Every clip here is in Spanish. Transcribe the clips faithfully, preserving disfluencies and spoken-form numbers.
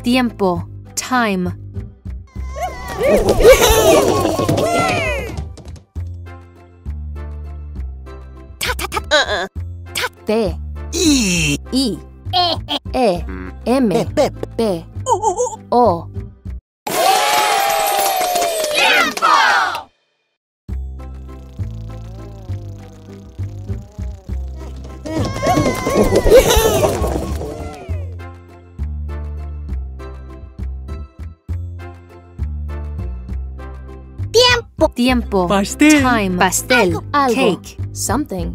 Tiempo. Time. T. I. I. E. M. P. O. Tiempo. Tiempo. Pastel. Time. Pastel. Algo. Cake. Something.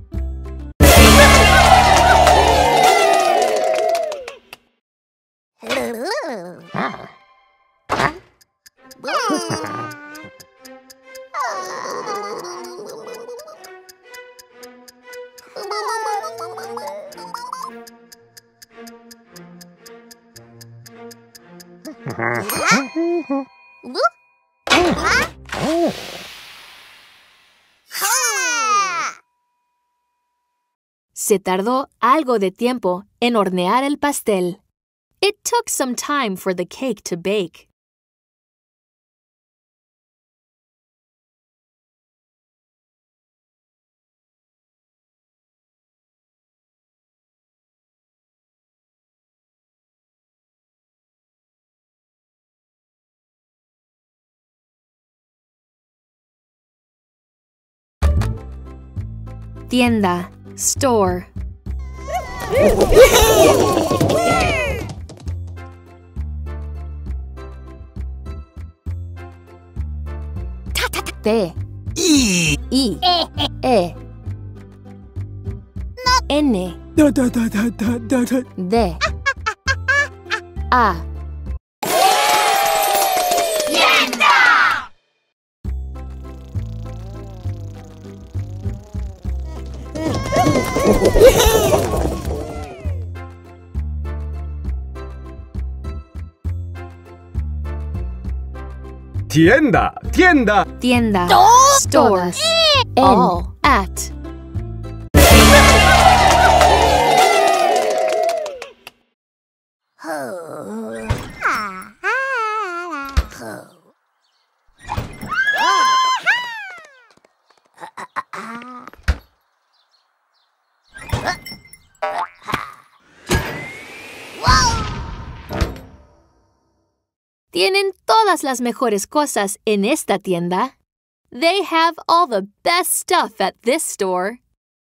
Se tardó algo de tiempo en hornear el pastel. It took some time for the cake to bake. Tienda. Store. T. I. I. E. N. Da, da, da, da, da, da, da. D. A. Tienda, tienda. Tienda. Store. En. All. At. Tienen todas las mejores cosas en esta tienda. They have all the best stuff at this store.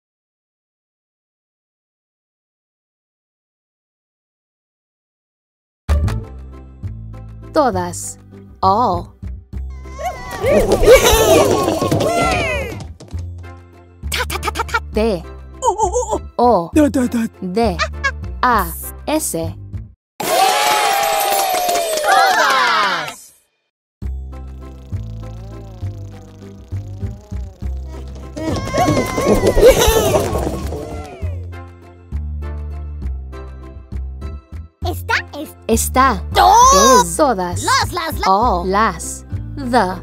Todas. All. T. O. Da, da, da. D. A. S. Está, es, Está. Todas. Es. Todas. las, las, las. All. Las. The.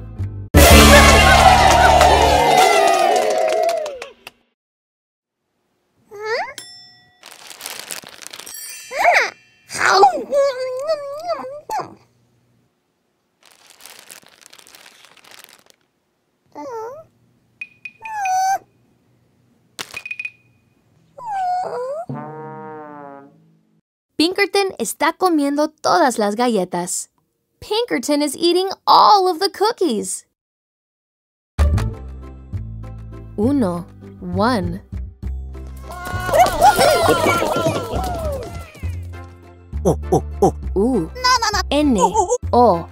Pinkerton está comiendo todas las galletas. Pinkerton is eating all of the cookies. Uno. One. Oh, oh, oh. U. N. O.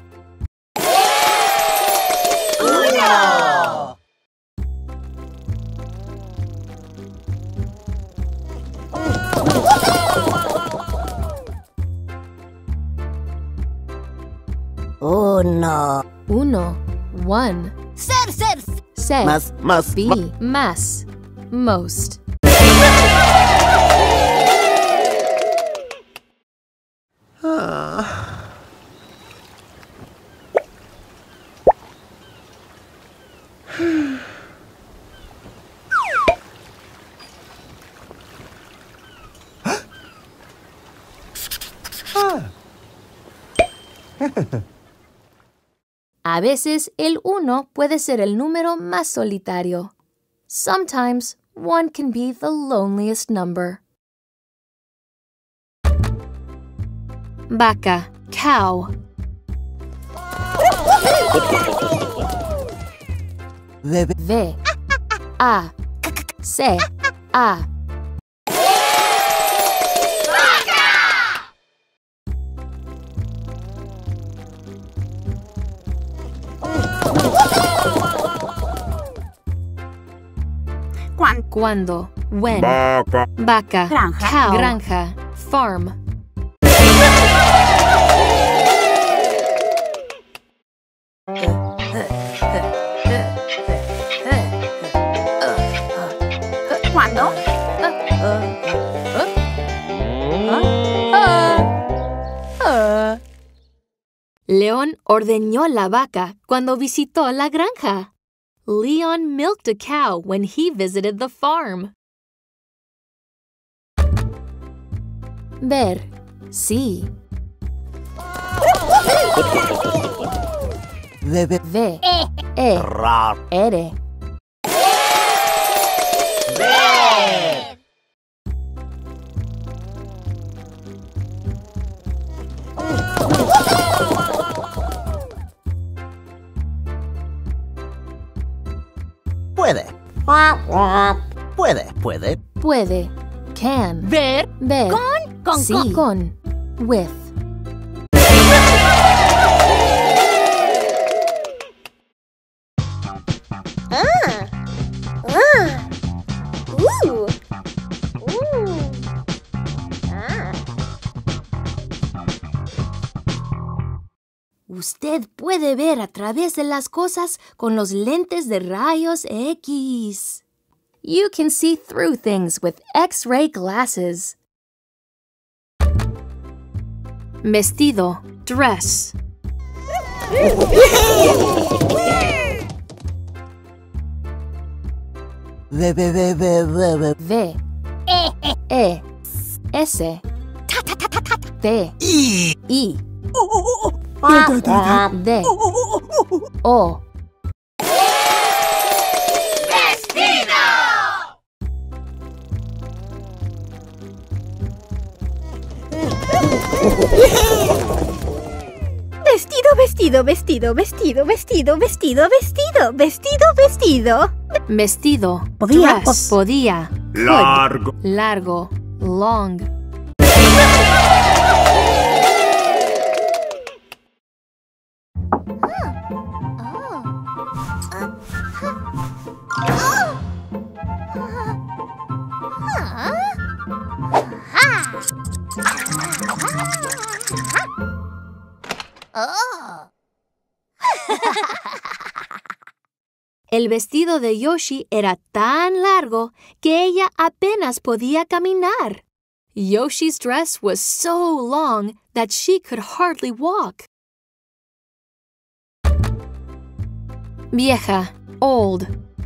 Uno. Uno. One. Ser, ser. Ser. Más, más, Be. más. Más. Most. A veces el uno puede ser el número más solitario. Sometimes one can be the loneliest number. Vaca, cow. V, V, V, A, C, A. ¿Cuán? Cuando, when. Vaca. Vaca, Granja. cow, granja, farm. ¿Cuándo? León ordeñó la vaca cuando visitó la granja. Leon milked a cow when he visited the farm. Ver, sí. V, V, V, E, Ra. R. Puede. Puede, puede. Puede, can. Ver. Ver, Con. Con. sí, Con. con. With. Ah. Ah. Uh. Uh. Ah. Usted puede ver a través de las cosas con los lentes de rayos X. You can see through things with X-ray glasses. Vestido, dress. V, V, V, V, V, V. V, E, S, T, I. I, Da, da, da, da. D, O. Vestido, vestido, vestido, vestido, vestido, vestido, vestido, vestido, vestido. Vestido, Podía, dress, po- podía, could, Largo. largo, long. El vestido de Yoshi era tan largo que ella apenas podía caminar. Yoshi's dress was so long that she could hardly walk. Vieja, old.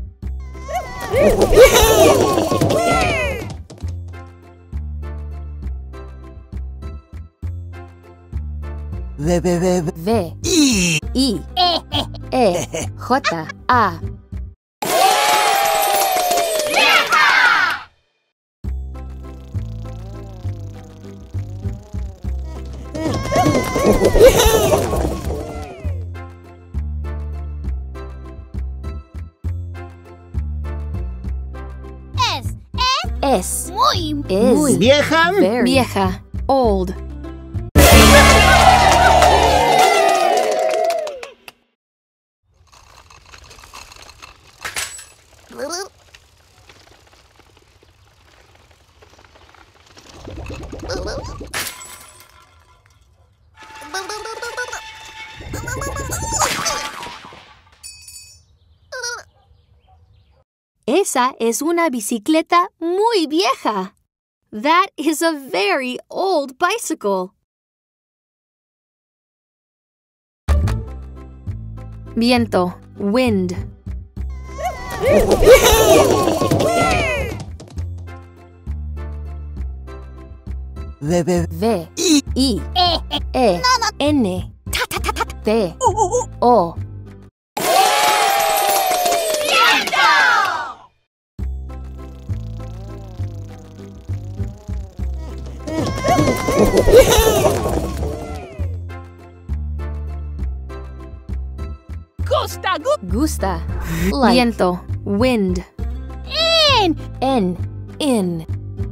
V, V, V, V. V, I. I, E, J, A. Es. Es, Muy. is, Muy vieja. very. Vieja, old. Esa es una bicicleta muy vieja. That is a very old bicycle. Viento, wind. V, V, V, I, E, N, T. O. Gusta, gu Gusta. Like. Viento. Wind. in. En. In.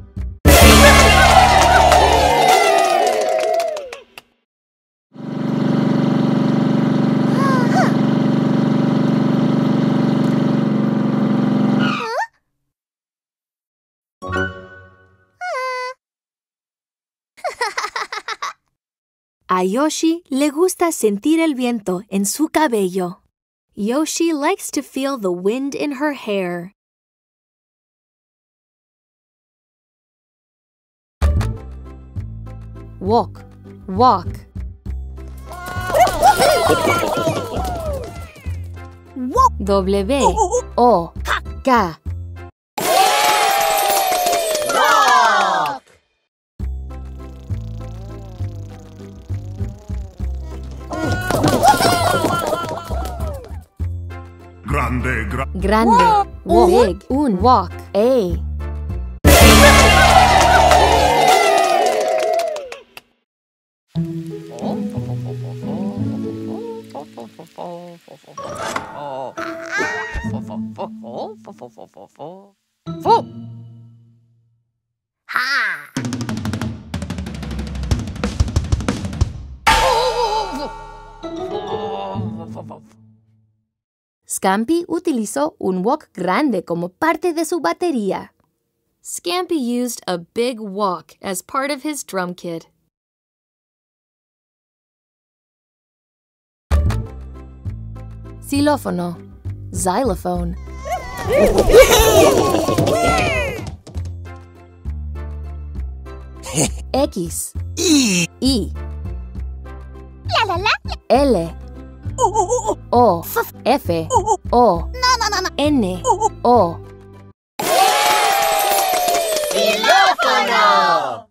A Yoshi le gusta sentir el viento en su cabello. Yoshi likes to feel the wind in her hair. Walk, walk. Walk. W, O, K. Grande, gra Grande, walk. Big, un, walk, A. Scampy utilizó un wok grande como parte de su batería. Scampy used a big wok as part of his drum kit. Xilófono, xylophone. X, I. I, La la la. L, O, F, O, N, O. ¡Xilófono!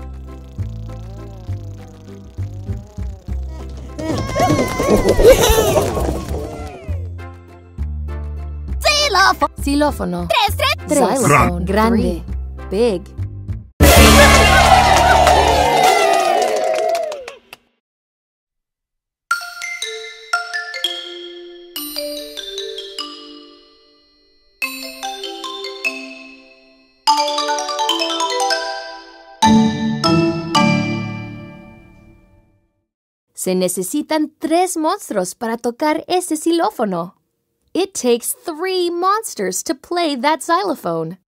Xilófono. Xilófono. Tres, tres. Tres. Gran- Xylophone. Grande. Big. Se necesitan tres monstruos para tocar ese xilófono. It takes three monsters to play that xylophone.